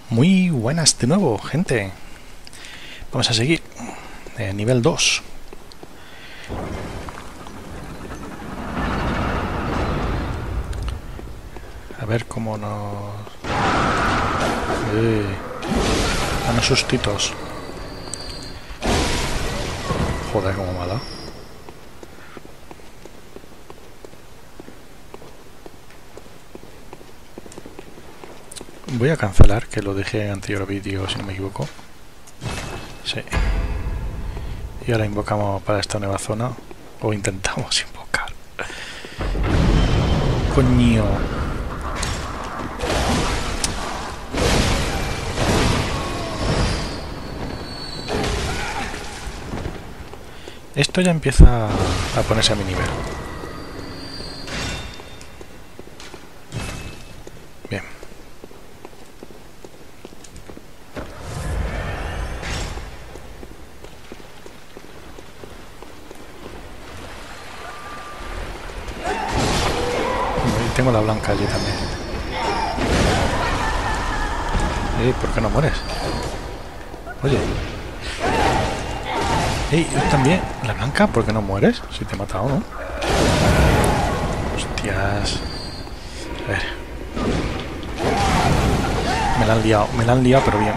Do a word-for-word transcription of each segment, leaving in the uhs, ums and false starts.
Muy buenas de nuevo, gente. Vamos a seguir. Eh, nivel dos. A ver cómo nos... Eh, danos sustitos. Joder, cómo me ha dado. Voy a cancelar, que lo dejé en anterior vídeo, si no me equivoco. Sí. Y ahora invocamos para esta nueva zona. O intentamos invocar. Coño. Esto ya empieza a ponerse a mi nivel. Bien. Y tengo la blanca allí también. Eh, ¿por qué no mueres? Oye. Ey, tú también. La blanca, ¿por qué no mueres? Si te he matado, ¿no? Hostias. A ver. Me la han liado, me la han liado, pero bien.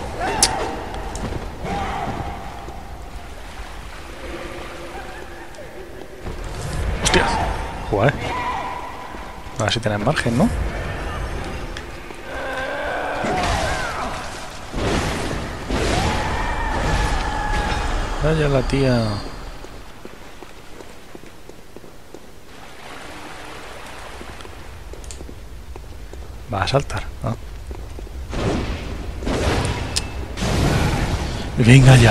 Hostias. Joder. A ver si tenés margen, ¿no? Vaya la tía. Va a saltar, ¿no? Venga ya.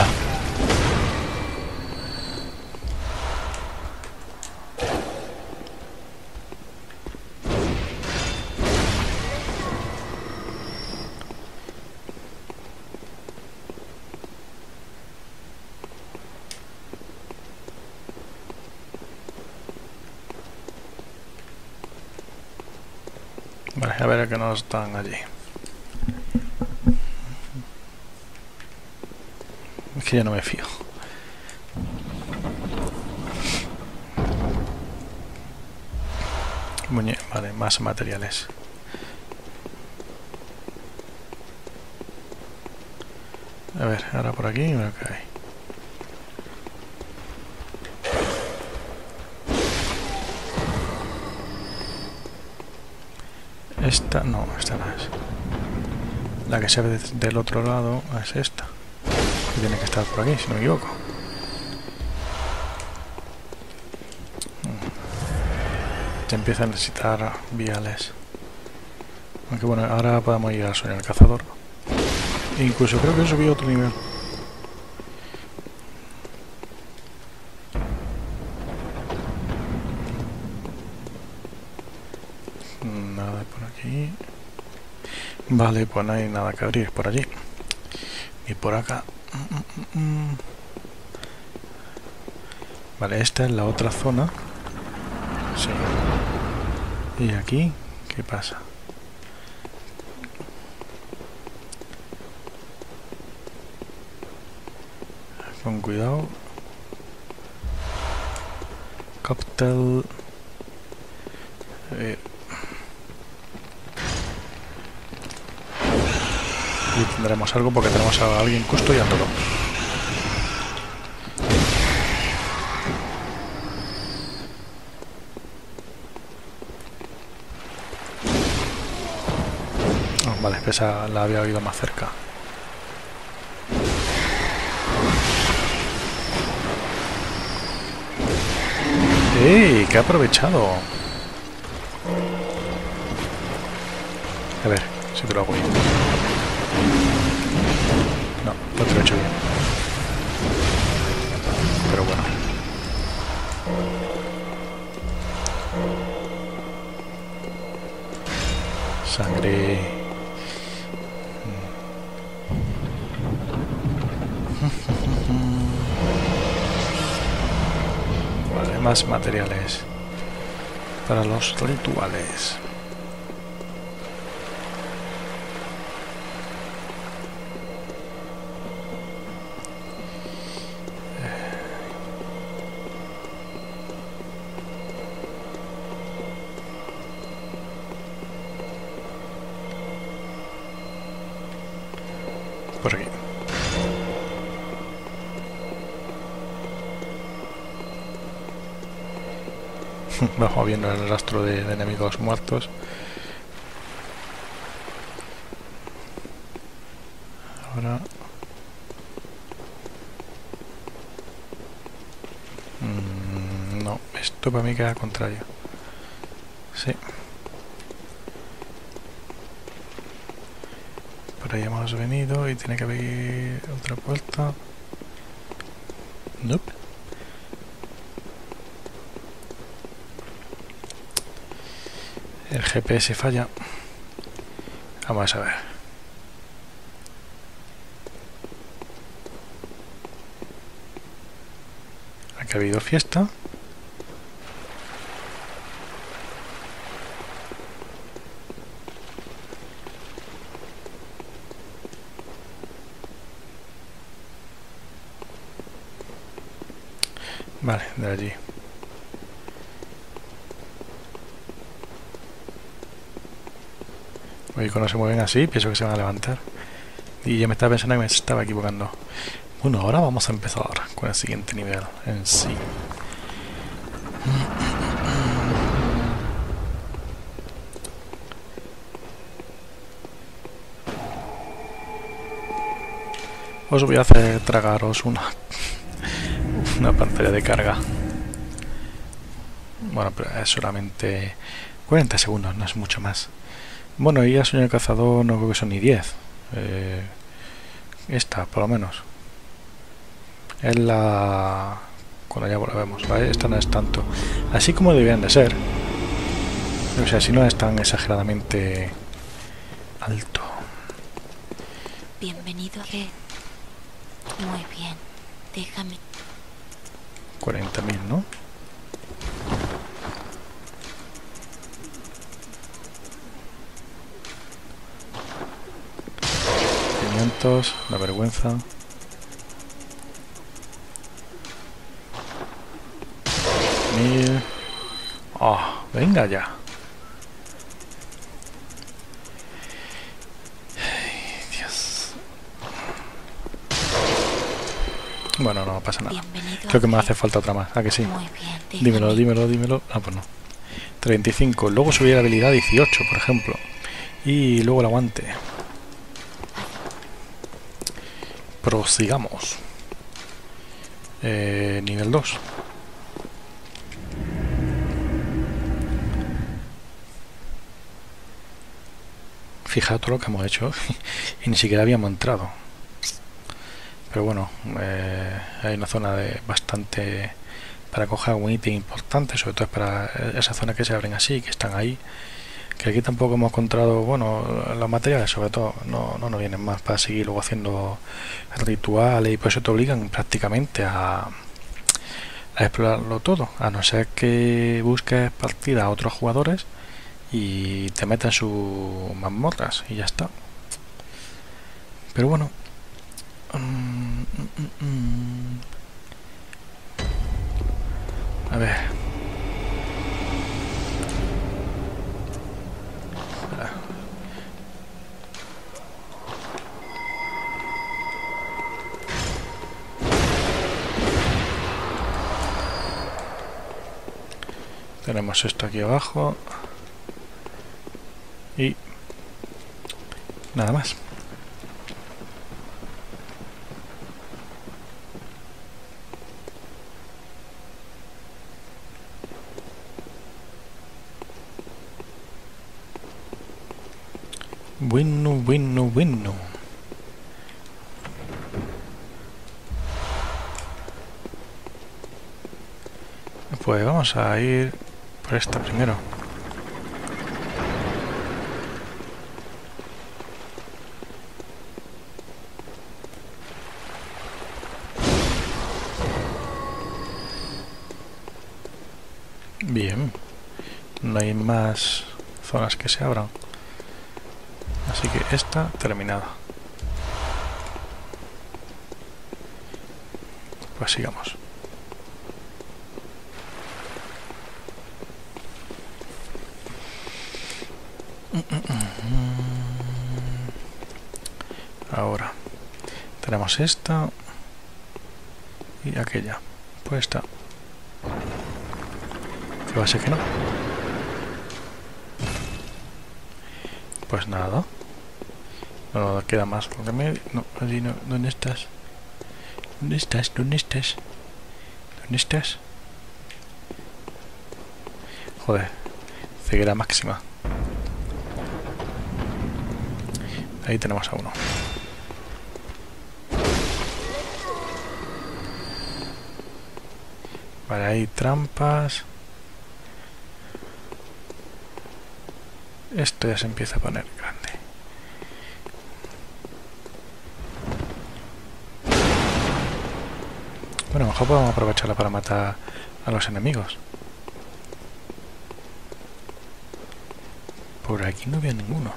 Vale, a ver a qué nos están allí. Es que ya no me fío. Muñe vale, más materiales. A ver, ahora por aquí, a ver qué hay. Esta, no, esta no es. La que se ve del otro lado es esta. Que tiene que estar por aquí, si no me equivoco. Ya empieza a necesitar viales. Aunque bueno, ahora podemos ir al sueño del cazador. E incluso creo que he subido otro nivel. Nada por aquí. Vale, pues no hay nada que abrir por allí. Ni por acá. Vale, esta es la otra zona. Sí. ¿Y aquí? ¿Qué pasa? Con cuidado. Cóctel. Eh. Y tendremos algo porque tenemos a alguien custodiándolo. Oh, vale, que esa la había oído más cerca. ¡Ey! ¡Qué aprovechado! A ver, si te lo hago bien. No, no te lo he hecho bien. Pero bueno. Sangre. Vale, más materiales para los rituales. Por aquí. Vamos viendo el rastro de, de enemigos muertos. Ahora... Mm, no, esto para mí queda al contrario. Sí. Por ahí hemos venido y tiene que haber otra puerta. Nope. El G P S falla. Vamos a ver. Aquí ha habido fiesta. Vale, de allí. Oye, cuando se mueven así, pienso que se van a levantar. Y ya me estaba pensando que me estaba equivocando. Bueno, ahora vamos a empezar con el siguiente nivel en sí. Os voy a hacer tragaros una, una pantalla de carga. Bueno, pero es solamente cuarenta segundos, no es mucho más. Bueno, y el señor cazador no creo que son ni diez. Eh, esta, por lo menos. Es la... Cuando ya volvemos, ¿vale? Esta no es tanto. Así como deberían de ser. O sea, si no es tan exageradamente alto. Bienvenido a... Muy bien, déjame... cuarenta mil, ¿no? quinientos, la vergüenza. mil. Oh, venga ya. Ay, Dios. Bueno, no pasa nada. Creo que me hace falta otra más. ¿Ah, que sí? Muy bien, Dímelo, dímelo, dímelo. Ah, pues no. treinta y cinco. Luego subir la habilidad dieciocho, por ejemplo. Y luego el aguante. Prosigamos. Eh, nivel dos. Fijaos todo lo que hemos hecho y ni siquiera habíamos entrado. Pero bueno, eh, hay una zona de bastante para coger un ítem importante, sobre todo es para esas zonas que se abren así, que están ahí. Que aquí tampoco hemos encontrado, bueno, los materiales sobre todo no, no nos vienen más para seguir luego haciendo rituales, y por eso te obligan prácticamente a, a explorarlo todo, a no ser que busques partida a otros jugadores y te metas en sus mazmorras y ya está. Pero bueno, um, mm, mm, a ver. Tenemos esto aquí abajo y nada más. Bueno, bueno, bueno. Pues vamos a ir por esta primero. Bien. No hay más zonas que se abran. Así que esta terminada. Pues sigamos. Ahora, Tenemos esta y aquella. Pues esta. ¿Qué va a ser que no? Pues nada. No queda más remedio. No, allí no. ¿Dónde estás? ¿Dónde estás? ¿Dónde estás? ¿Dónde estás? Joder. Ceguera máxima. Ahí tenemos a uno. Vale, hay trampas. Esto ya se empieza a poner grande. Bueno, a lo mejor podemos aprovecharla para matar a los enemigos. Por aquí no veo ninguno.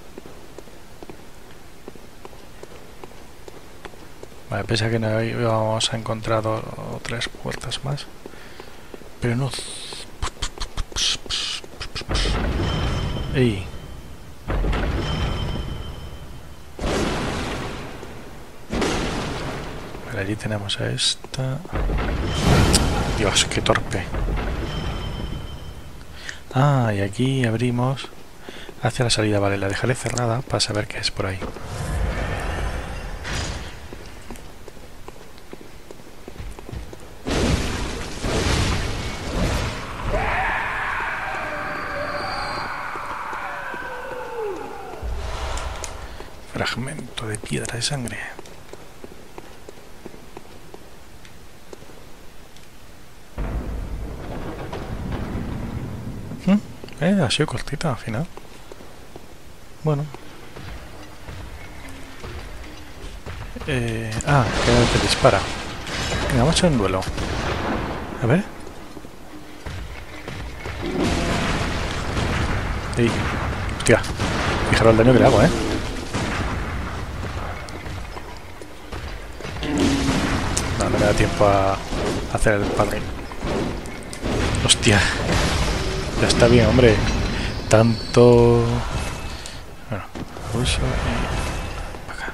Vale, pese a que no íbamos a encontrar tres puertas más. Pero no... ¡Ey! Vale, allí tenemos a esta... Dios, qué torpe. Ah, y aquí abrimos hacia la salida. Vale, la dejaré cerrada para saber qué es por ahí. Fragmento de piedra de sangre. ¿Mm? Eh, ha sido cortita al final. Bueno. Eh, ah, que te dispara. Venga, vamos a hacer un duelo. A ver. Ey. Hostia. Fijaros el daño que le hago, eh. No, no me da tiempo a hacer el padre. Hostia. Ya está bien, hombre. Tanto... Bueno, pulso y... Para acá.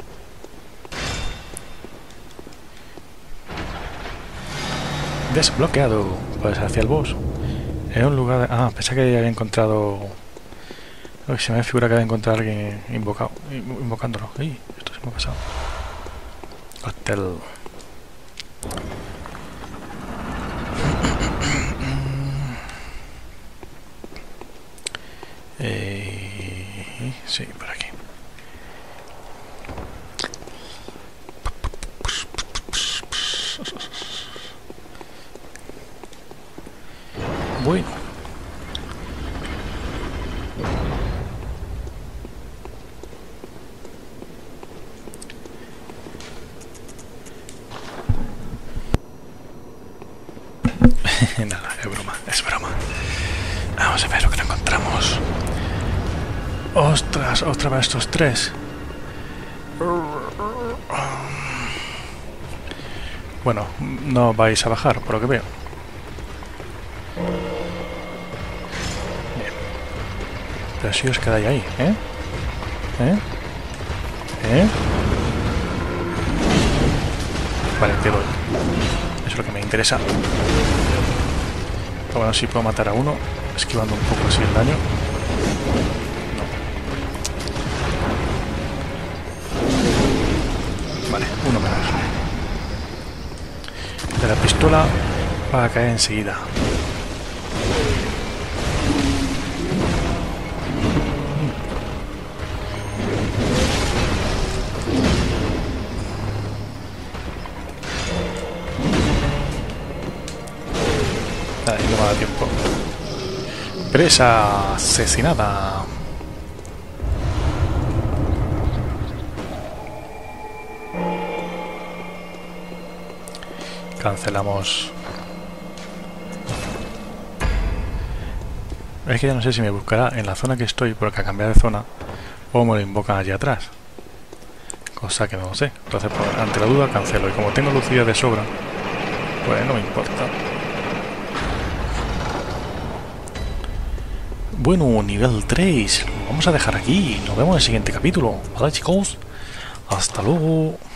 Desbloqueado. Pues hacia el boss. Es un lugar... De... Ah, pensé que había encontrado... Uy, se me figura que había encontrado a alguien invocado, invocándolo. Uy, esto se me ha pasado. Hotel. Eh, sí, por aquí. Bueno. Nada, es broma, es broma. Vamos a ver lo que nos encontramos. Ostras, otra vez estos tres. Bueno, no vais a bajar, por lo que veo. Bien. Pero si os quedáis ahí, ¿eh? ¿Eh? ¿Eh? Vale, te doy. Eso es lo que me interesa. Pero bueno, si puedo matar a uno, esquivando un poco así el daño. No. Vale, uno menos. De la pistola va a caer enseguida. Vale, no me da tiempo. Presa asesinada. Cancelamos. Es que ya no sé si me buscará en la zona que estoy, porque a cambiar de zona, o me lo invocan allí atrás. Cosa que no lo sé. Entonces, pues, ante la duda, cancelo. Y como tengo lucidez de sobra, pues no me importa. Bueno, nivel tres. Lo vamos a dejar aquí. Nos vemos en el siguiente capítulo. Vale, chicos. Hasta luego.